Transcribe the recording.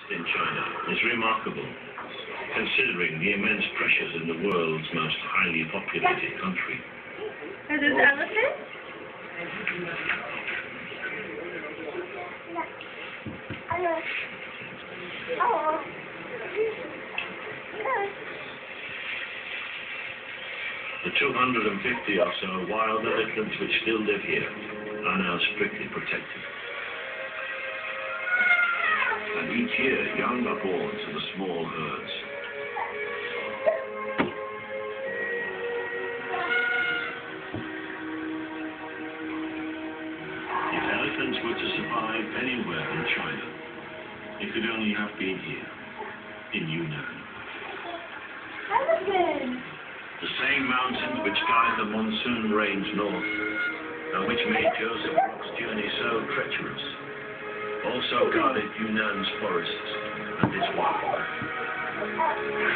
in China is remarkable, considering the immense pressures in the world's most highly populated country. Are those elephants? The 250 or so wild elephants which still live here are now strictly protected. And each year, young are born to the small herds. If elephants were to survive anywhere in China, it could only have been here, in Yunnan. Elephants! The same mountains which guide the monsoon rains north, and which made Joseph Rock's journey so treacherous, also guarded Yunnan's forests and its wildlife.